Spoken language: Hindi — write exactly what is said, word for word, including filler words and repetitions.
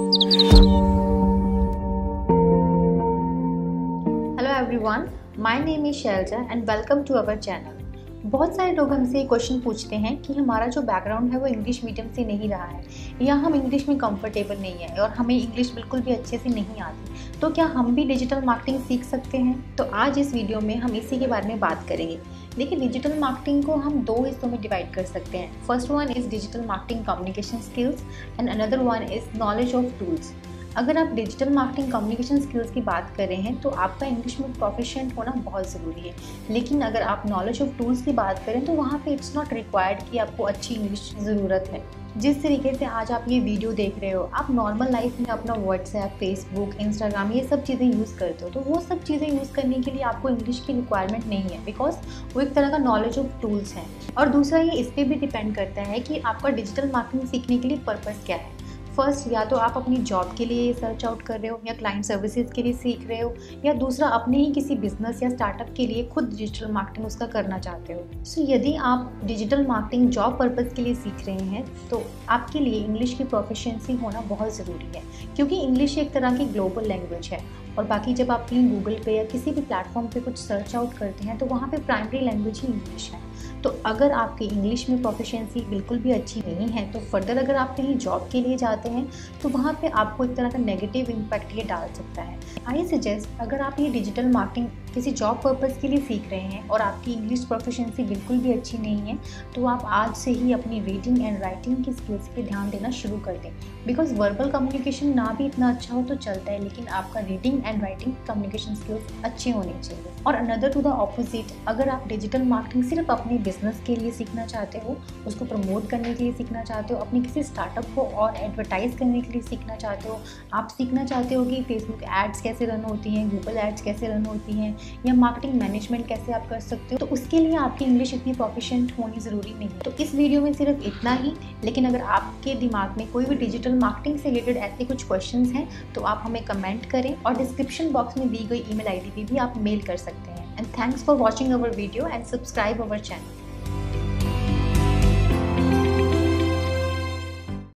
Hello everyone, my name is Shailaja and welcome to our channel. बहुत सारे लोग हमसे क्वेश्चन पूछते हैं कि हमारा जो बैकग्राउंड है वो इंग्लिश मीडियम से नहीं रहा है या हम इंग्लिश में कंफर्टेबल नहीं है और हमें इंग्लिश बिल्कुल भी अच्छे से नहीं आती, तो क्या हम भी डिजिटल मार्केटिंग सीख सकते हैं? तो आज इस वीडियो में हम इसी के बारे में बात करेंगे। देखिए, डिजिटल मार्केटिंग को हम दो हिस्सों में डिवाइड कर सकते हैं। First one is digital marketing communication skills and another one is knowledge of tools. अगर आप डिजिटल मार्केटिंग कम्युनिकेशन स्किल्स की बात कर रहे हैं तो आपका इंग्लिश में प्रोफिशिएंट होना बहुत ज़रूरी है, लेकिन अगर आप नॉलेज ऑफ टूल्स की बात करें तो वहाँ पे इट्स नॉट रिक्वायर्ड कि आपको अच्छी इंग्लिश की ज़रूरत है। जिस तरीके से आज आप ये वीडियो देख रहे हो, आप नॉर्मल लाइफ में अपना व्हाट्सएप, फेसबुक, इंस्टाग्राम ये सब चीज़ें यूज़ करते हो, तो वो सब चीज़ें यूज़ करने के लिए आपको इंग्लिश की रिक्वायरमेंट नहीं है, बिकॉज वो एक तरह का नॉलेज ऑफ टूल्स है। और दूसरा, ये इस पर भी डिपेंड करता है कि आपका डिजिटल मार्केटिंग सीखने के लिए पर्पज़ क्या है। फर्स्ट, या तो आप अपनी जॉब के लिए सर्च आउट कर रहे हो या क्लाइंट सर्विसेज के लिए सीख रहे हो, या दूसरा अपने ही किसी बिजनेस या स्टार्टअप के लिए खुद डिजिटल मार्केटिंग उसका करना चाहते हो। सो so, यदि आप डिजिटल मार्केटिंग जॉब पर्पज़ के लिए सीख रहे हैं तो आपके लिए इंग्लिश की प्रोफिशिएंसी होना बहुत ज़रूरी है, क्योंकि इंग्लिश एक तरह की ग्लोबल लैंग्वेज है। और बाकी जब आप कहीं गूगल पे या किसी भी प्लेटफॉर्म पे कुछ सर्च आउट करते हैं तो वहाँ पे प्राइमरी लैंग्वेज ही इंग्लिश है। तो अगर आपकी इंग्लिश में प्रोफिशिएंसी बिल्कुल भी अच्छी नहीं है तो फर्दर अगर आप कहीं जॉब के लिए जाते हैं तो वहाँ पे आपको एक तरह का नेगेटिव इम्पैक्ट ये डाल सकता है। आई सजेस्ट, अगर आप ये डिजिटल मार्केटिंग किसी जॉब पर्पज़ के लिए सीख रहे हैं और आपकी इंग्लिश प्रोफिशिएंसी बिल्कुल भी अच्छी नहीं है तो आप आज से ही अपनी रीडिंग एंड राइटिंग की स्किल्स पे ध्यान देना शुरू कर दें। बिकॉज वर्बल कम्युनिकेशन ना भी इतना अच्छा हो तो चलता है, लेकिन आपका reading and writing communication skills अच्छे होने चाहिए। और अनदर टू द ऑपोजिट, अगर आप डिजिटल मार्केटिंग सिर्फ अपने बिजनेस के लिए सीखना चाहते हो, उसको प्रमोट करने के लिए सीखना चाहते हो, अपने किसी स्टार्टअप को और एडवर्टाइज करने के लिए सीखना चाहते हो, आप सीखना चाहते हो कि फेसबुक एड्स कैसे रन होती हैं, गूगल एड्स कैसे रन होती हैं, या मार्केटिंग मैनेजमेंट कैसे आप कर सकते हो, तो उसके लिए आपकी इंग्लिश इतनी प्रोफिशिएंट होनी ज़रूरी नहीं है। तो इस वीडियो में सिर्फ इतना ही, लेकिन अगर आपके दिमाग में कोई भी डिजिटल मार्केटिंग से रिलेटेड ऐसे कुछ क्वेश्चंस हैं तो आप हमें कमेंट करें और डिस्क्रिप्शन बॉक्स में दी गई ईमेल आईडी पे भी आप मेल कर सकते हैं। And thanks for watching our video and subscribe our channel.